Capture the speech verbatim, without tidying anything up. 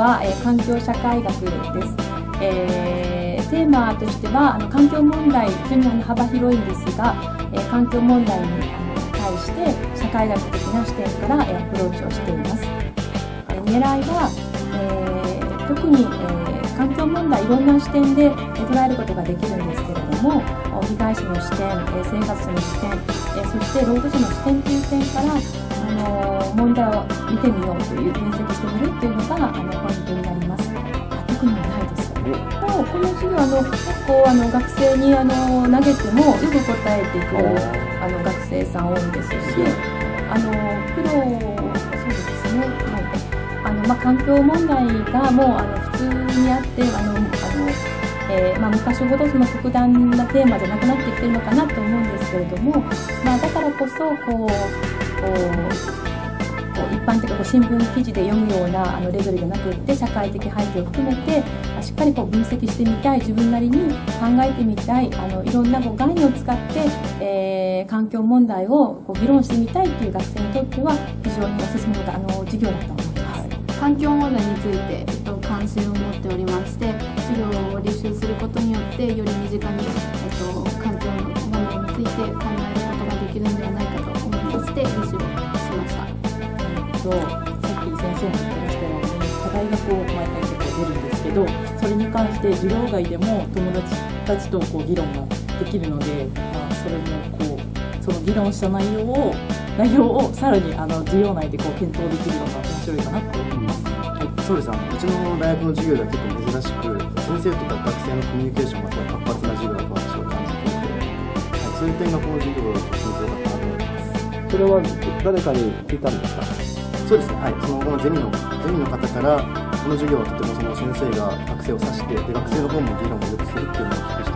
は、えー、環境社会学です。えー、テーマとしてはあの環境問題、非常にあの幅広いんですが、えー、環境問題にあの対して社会学的な視点から、えー、アプローチをしています。えー、狙いは、えー、特に、えー、環境問題いろんな視点で、えー、捉えることができるんですけれども、被害者の視点、えー、生活者の視点、えー、そして労働者の視点という点から、あのー、問題を見てみようという分析してみるというのがあのポイントになります。特にはないです。もうこの授業あの結構あの学生にあの投げてもよく答えてくれるあの学生さん多いですし、あの苦労そうですね、はい、あのまあ環境問題がもうあの普通にあってあのあの、えーまあ、昔ほどその特段なテーマじゃなくなってきてるのかなと思うんですけれども、まあ、だからこそこうこう一般的な新聞記事で読むようなあのレベルじゃなくって社会的背景を含めてしっかりこう分析してみたい、自分なりに考えてみたい、あのいろんなこう概念を使って、えー、環境問題をこう議論してみたいという学生にとっては非常におすすめのあの授業だと思います。 環境問題について、えっと、関心を持っておりまして、授業を履修することによってより身近に、えっと、環境問題について考えることができるのではないかと思いまして履修をしました。 さっき先生も言ってましたように課題がこう毎回結構出るんですけど、それに関して授業外でも友達たちとこう議論ができるので、まあ、それもこうその議論した内容を内容をさらにあの授業内でこう検討できるのが面白いかなと思います。 はい、そうです。あのうちの大学の授業では結構珍しく先生とか学生のコミュニケーションがすごい活発な授業だと私は感じていて、はい、そういう点がこの授業とても良かったなと思います。 それは誰かに聞いたんですか？ そうですね、はい、そのこのゼミのゼミの方からこの授業はとてもその先生が学生を指してで学生の方も議論をよくするっていうのをお聞きして